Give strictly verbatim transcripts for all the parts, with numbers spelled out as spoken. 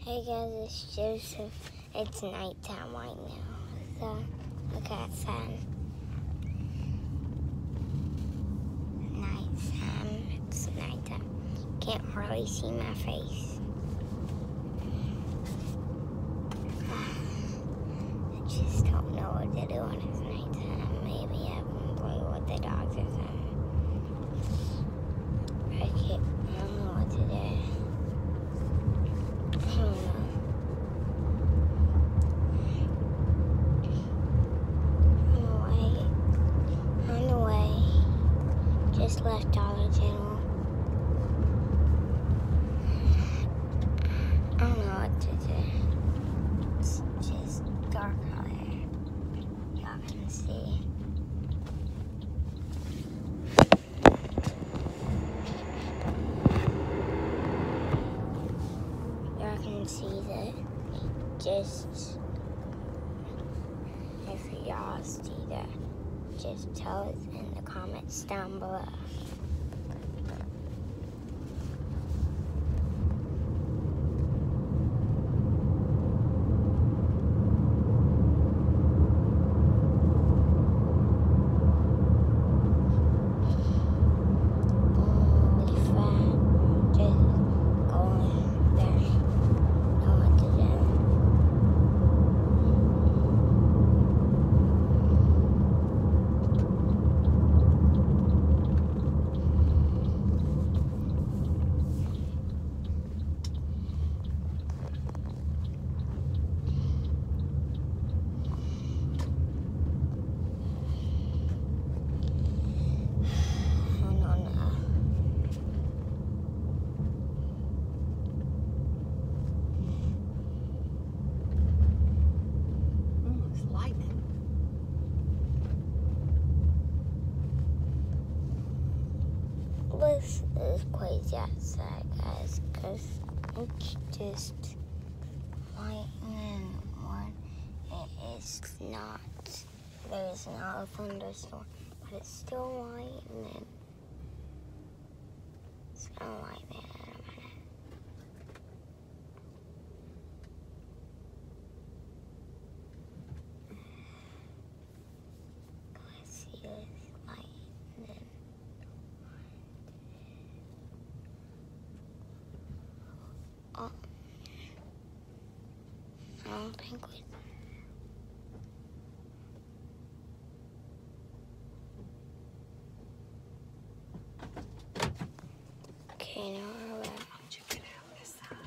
Hey guys, it's Joseph. It's nighttime right now. So, look outside. Nighttime. It's nighttime. Can't hardly see my face. I just don't know what to do when it's nighttime. Maybe I can play with the dogs or something. I can't, I don't know what to do. I don't know. On the way, just left Dollar General. I don't know what to do. It's just dark out here. Y'all can see. Y'all can see that. Just if y'all see that, just tell us in the comments down below. This is crazy outside, guys, because it's just lightning when it is not. There's not a thunderstorm, but it's still lightning. It's gonna lightning in a minute. Let's see this lightning. Oh, I don't think we. Okay, now we're back. Check it out this side.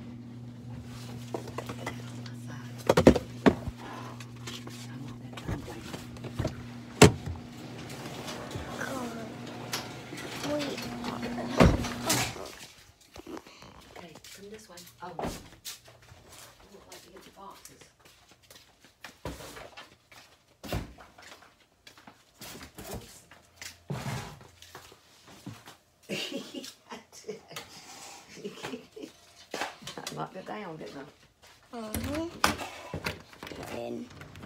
Come on. We are. Okay, come this way. Oh. You look like you get the boxes. I did. I locked it down, didn't I? Mm-hmm. And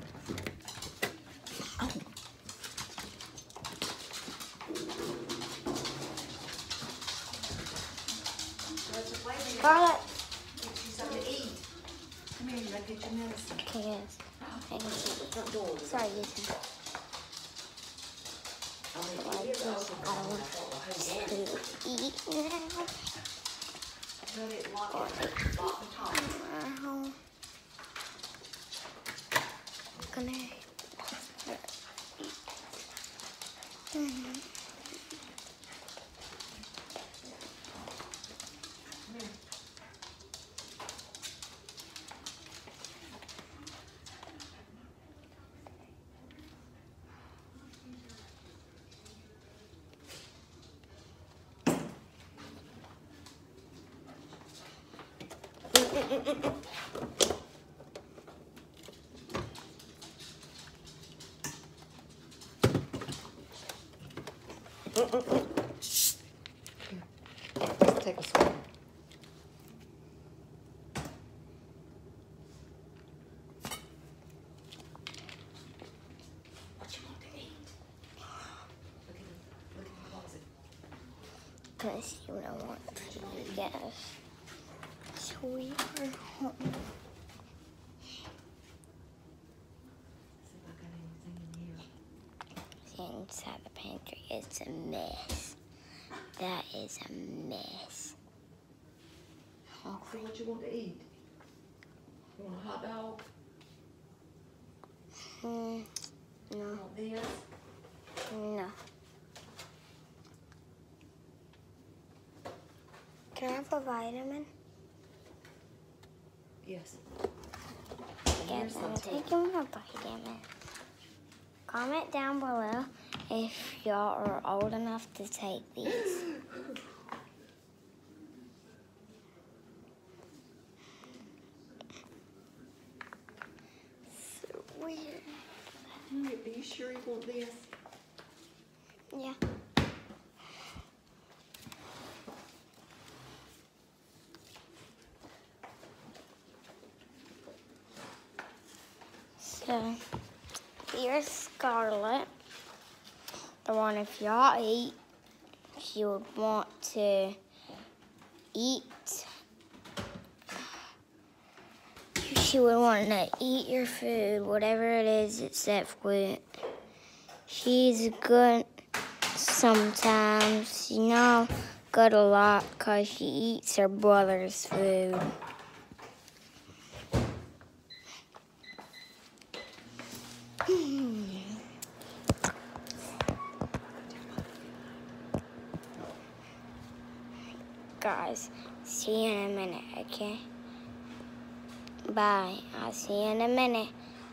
Oh. Scarlett. Get you something to eat. Come here, you gotta get your medicine. Okay, yes. Thank you. The front door. Sorry, Ethan. I mean, Like here's the this, open I door. want to eat now. Cut it, lock it, lock the top. Wow. Gonna eat. Mm-hmm. Let's take a swim. What you want to eat? Look at the, look at the closet. Because you don't want to, yes. So We are home. See if I got anything in here. Inside the pantry, it's a mess. That is a mess. Oh, So what you want to eat? You want a hot dog? mm, You no, want this? no. Can I have a vitamin? Yes. Yes, I'm taking my vitamin. Comment down below if y'all are old enough to take these. So weird. Are you sure you want this? Yeah. So, here's Scarlett. The one if y'all eat, she would want to eat. She would want to eat your food, whatever it is, except with. She's good sometimes, you know, good a lot because she eats her brother's food. Guys, see you in a minute, okay? Bye. I'll see you in a minute.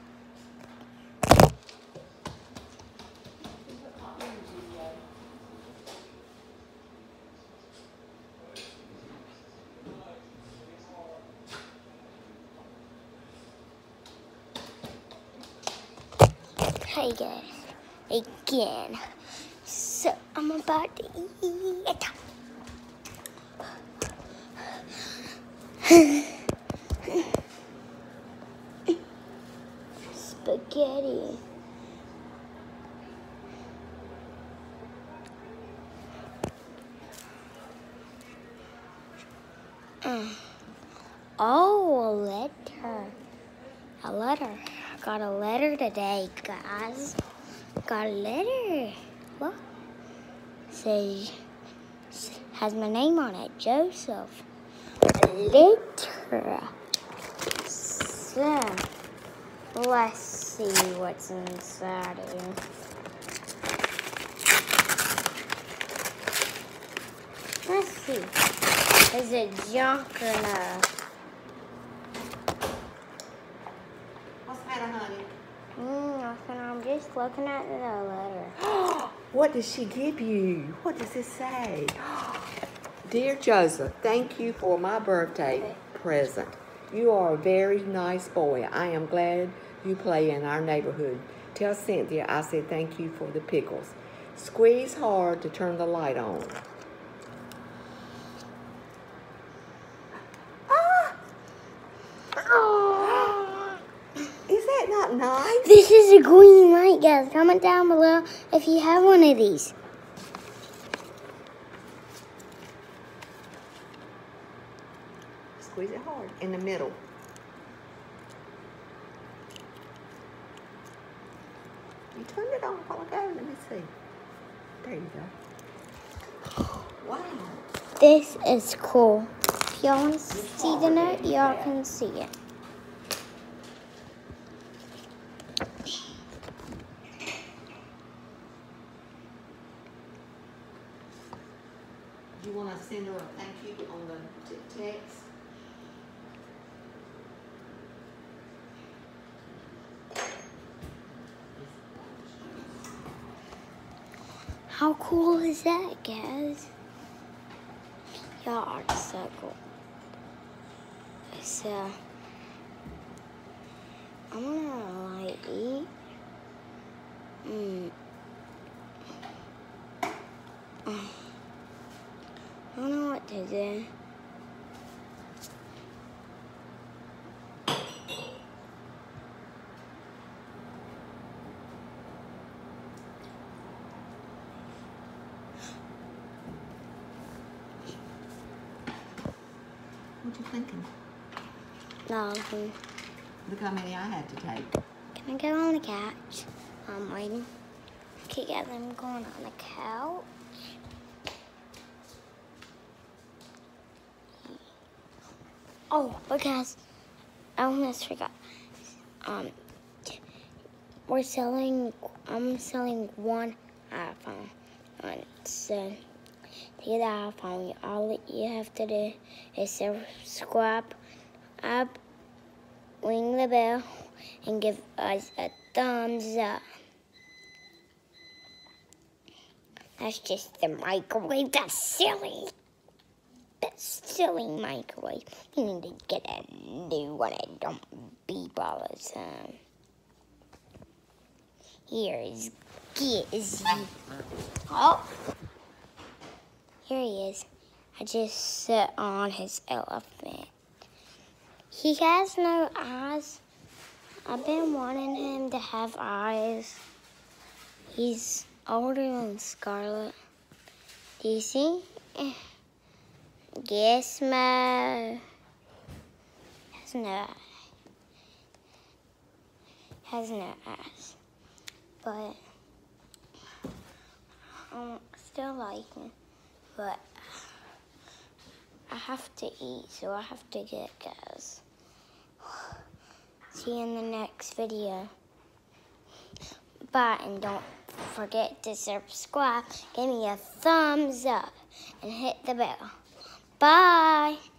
Hey guys, again. So I'm about to eat. Spaghetti. Mm. Oh, a letter. A letter. I got a letter today, guys. Got a letter. Look. Says, has my name on it, Joseph. A letter. So, let's see what's inside here. Let's see. Is it junk or no? What's the matter, honey? Mm, nothing. I'm just looking at the letter. What did she give you? What does it say? Dear Joseph, thank you for my birthday present. You are a very nice boy. I am glad you play in our neighborhood. Tell Cynthia I said thank you for the pickles. Squeeze hard to turn the light on. Ah! Is that not nice? This is a green light, guys. Comment down below if you have one of these. Squeeze it hard in the middle. You turned it on a while ago. Let me see. There you go. Wow. This is cool. If y'all want to see the note, y'all can see it. Do you want to send her a thank you on the t text? How cool is that, guys? Y'all are so cool. So, I'm gonna like eat. Mm. I don't know what to do. What What you thinking? Nothing. Look how many I had to take. Can I go on the couch? I'm waiting. Okay, guys, I'm going on the couch. Oh, because I almost forgot. Um, we're selling. I'm selling one iPhone. And so to get the iPhone, all you have to do is subscribe, up, ring the bell, and give us a thumbs up. That's just the microwave. That's silly. That's silly microwave. You need to get a new one and don't beep all the time. Here's Gizzy. Oh, here he is. I just sat on his elephant. He has no eyes. I've been wanting him to have eyes. He's older than Scarlet. Do you see? Gizmo has no eye. Has no eyes. But I still like him. But I have to eat, so I have to get guys. See you in the next video. Bye, and don't forget to subscribe, give me a thumbs up, and hit the bell. Bye.